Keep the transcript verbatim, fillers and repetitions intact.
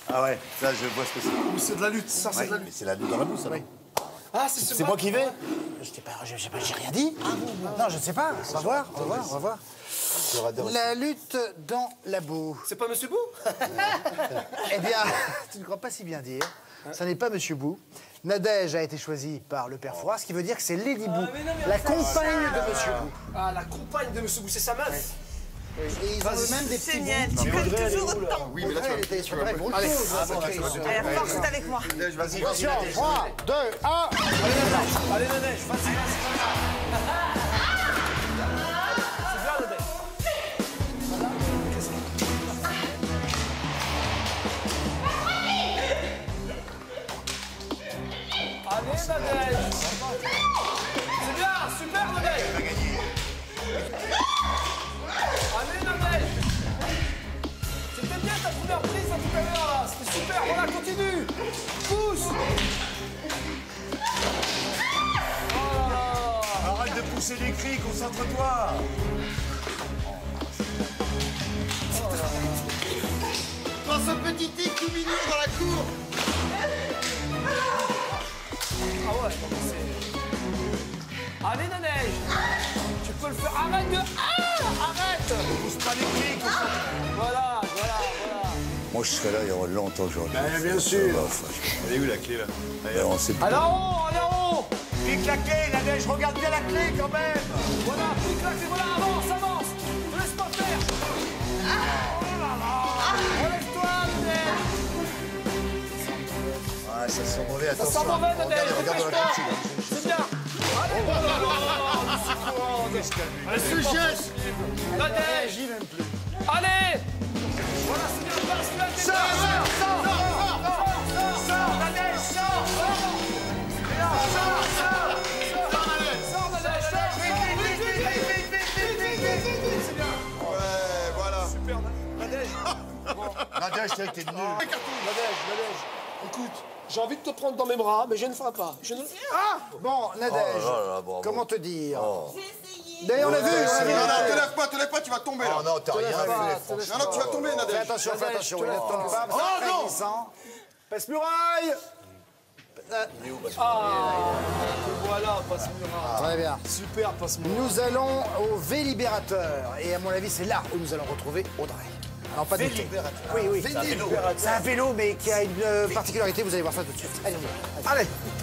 Ah ouais, ça, je vois ce que c'est. C'est de la lutte, ça, c'est Ouais, de la mais lutte. c'est la lutte dans la boue, ça, non? Ah, c'est C'est moi qui vais? Je t'ai pas, je- j'ai pas- j'ai rien dit. Non, je ne sais pas. On va voir, on va voir, on va voir. La lutte dans la boue. C'est pas Monsieur Bou? Eh bien, tu ne crois pas si bien dire. Ça n'est pas Monsieur Bou. Nadège a été choisi par le père Fouras, ce qui veut dire que c'est Lady Bou, mais non, mais la enfin, compagne de Monsieur Bou. Ah, la compagne de Monsieur Bou, c'est sa meuf. Et ils ont eux-mêmes des petits Génial, bouts. tu colles toujours autant. Oui, mais là, elle était sur pour autre chose. hein, sacré. Allez, force, c'est avec moi. Vas-y, Attention, trois, deux, un. Allez, Nadège, vas-y, vas-y, vas-y. C'est bien, Nadège. Allez, Nadège. C'est bien, super, Nadège. Allez, Nadège. C'était bien ta première prise à tout à l'heure, là. C'était super, voilà, continue. Pousse. Arrête de pousser les cris, concentre-toi. Dans ce petit tic tout mignon dans la cour. Ah ouais, non, mais c'est... Allez, Nadège. Tu peux le faire. Arrête de... Ah, arrête. Pousse pas les cris, concentre-toi. Voilà, voilà, voilà. Moi, je serais là, il y aura longtemps aujourd'hui. Eh, bien sûr. Elle est où, la clé, là? On sait plus. Allez en haut, allez en haut. Pique la clé, Nadège, regarde bien la clé, quand même. Voilà, pique la clé, voilà, avance, avance. Ne laisse pas faire. Oh là là. Relève-toi, Nadège. Ah, ça sent mauvais, Ça attention. sent mauvais, Nadège, Regarde, regarde dans la dépêche-toi. cuisine. C'est bien. Allez, oh là là, c'est courant. Elle se jette. Nadège. J'y même plus. Allez. Voilà, c'est bien, passe, tu l'as fait. Sors, sors, sors, sors, sors, sors, Nadège, sors, sors. Sors, sors. Sors, Nadège, sors. Vite, vite, vite, vite, vite, vite, vite, vite, vite, vite. C'est bien. Ouais, voilà. Super, Nadège. Nadège, t'es t'es nul. Nadège, Nadège, écoute, j'ai envie de te prendre dans mes bras, mais je ne ferai pas. Je ne... Ah, bon, Nadège, Oh là là, bravo. comment te dire? J'ai essayé. D'ailleurs, on a vu, on a vu. Non, non, te lève pas, te lève pas, tu vas tomber là. Oh non, t'as rien fait, pas, franchement. Non, non, tu vas tomber, Fais Nadège. attention, fais Nadège, attention, je te il ne laisse. tombe pas. Oh, c'est non. glissant. Passe-muraille. Ah, voilà, passe-muraille. Très bien. Super, passe-muraille. Nous allons au Vélibérateur. Et à mon avis, c'est là où nous allons retrouver Audrey. Non, pas de douter. Oui, oui. C'est un vélo. C'est un vélo, mais qui a une euh, particularité. Vous allez voir ça tout de suite. Allez, on y va. Allez.